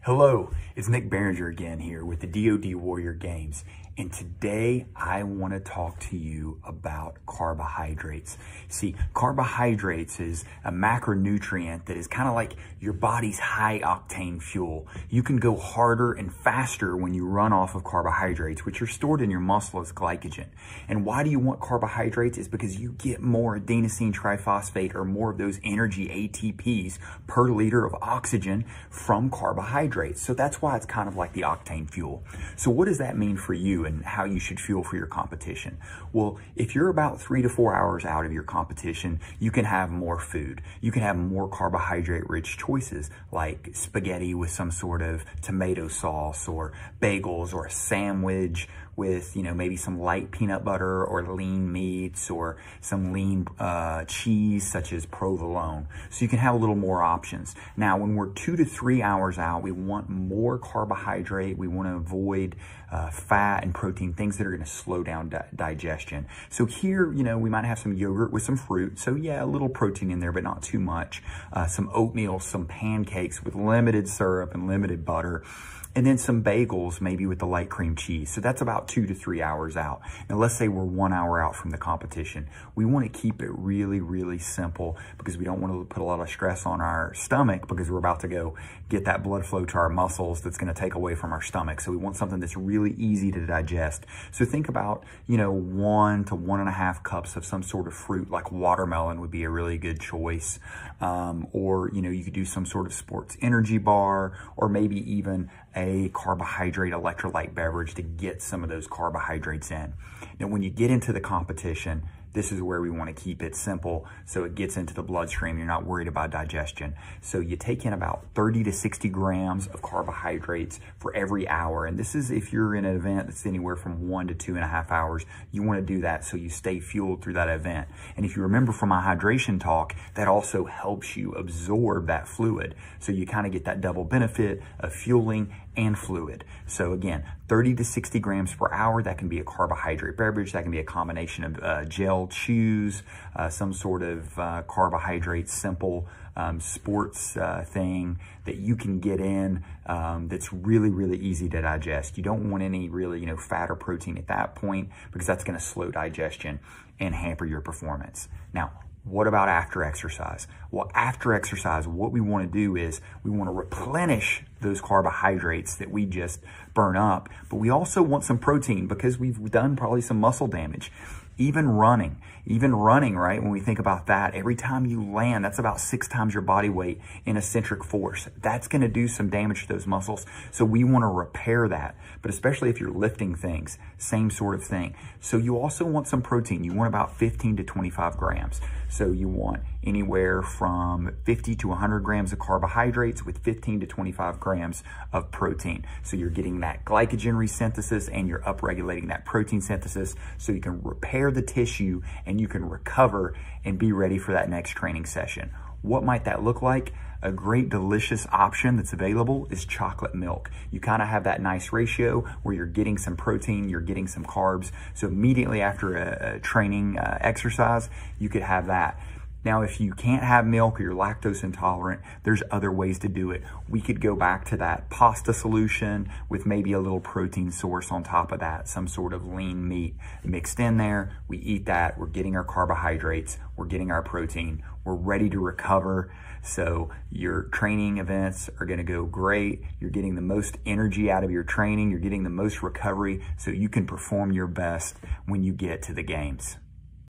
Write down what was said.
Hello, it's Nick Barringer again here with the DoD Warrior Games. And today I want to talk to you about carbohydrates. See, carbohydrates is a macronutrient that is kind of like your body's high octane fuel. You can go harder and faster when you run off of carbohydrates, which are stored in your muscle as glycogen. And why do you want carbohydrates? Is because you get more adenosine triphosphate or more of those energy ATPs per liter of oxygen from carbohydrates. So that's why it's kind of like the octane fuel. So what does that mean for you and how you should fuel for your competition? Well, if you're about 3 to 4 hours out of your competition, you can have more food. You can have more carbohydrate-rich choices like spaghetti with some sort of tomato sauce, or bagels, or a sandwich with, maybe some light peanut butter or lean meats, or some lean cheese such as provolone. So you can have a little more options. Now, when we're 2 to 3 hours out, we want more carbohydrate. We want to avoid fat and protein, things that are going to slow down digestion. So here, we might have some yogurt with some fruit. So yeah, a little protein in there, but not too much. Some oatmeal, some pancakes with limited syrup and limited butter. And then some bagels, maybe with the light cream cheese. So that's about 2 to 3 hours out. Now, let's say we're 1 hour out from the competition. We want to keep it really, really simple because we don't want to put a lot of stress on our stomach because we're about to go get that blood flow to our muscles that's going to take away from our stomach. So we want something that's really easy to digest. So think about, 1 to 1.5 cups of some sort of fruit, like watermelon would be a really good choice. Or, you could do some sort of sports energy bar, or maybe even a carbohydrate electrolyte beverage to get some of those carbohydrates in. Now, when you get into the competition, this is where we want to keep it simple so it gets into the bloodstream. You're not worried about digestion. So you take in about 30 to 60 grams of carbohydrates for every hour. And this is if you're in an event that's anywhere from 1 to 2.5 hours, you want to do that so you stay fueled through that event. And if you remember from my hydration talk, that also helps you absorb that fluid. So you kind of get that double benefit of fueling and fluid. So again, 30 to 60 grams per hour. That can be a carbohydrate beverage. That can be a combination of gel chews, some sort of carbohydrate, simple sports thing that you can get in that's really, really easy to digest. You don't want any really, fat or protein at that point because that's going to slow digestion and hamper your performance. Now, what about after exercise? Well, after exercise, what we want to do is we want to replenish those carbohydrates that we just burn up, but we also want some protein because we've done probably some muscle damage. Even running, right? When we think about that, every time you land, that's about 6 times your body weight in eccentric force. That's going to do some damage to those muscles. So we want to repair that, but especially if you're lifting things, same sort of thing. So you also want some protein. You want about 15 to 25 grams. So you want anywhere from 50 to 100 grams of carbohydrates with 15 to 25 grams of protein. So you're getting that glycogen resynthesis and you're upregulating that protein synthesis so you can repair the tissue and you can recover and be ready for that next training session. What might that look like? A great delicious option that's available is chocolate milk. You kind of have that nice ratio where you're getting some protein, you're getting some carbs. So immediately after a training exercise, you could have that. Now, if you can't have milk or you're lactose intolerant, there's other ways to do it. We could go back to that pasta solution with maybe a little protein source on top of that, some sort of lean meat mixed in there. We eat that, we're getting our carbohydrates, we're getting our protein, we're ready to recover. So your training events are gonna go great. You're getting the most energy out of your training, you're getting the most recovery so you can perform your best when you get to the games.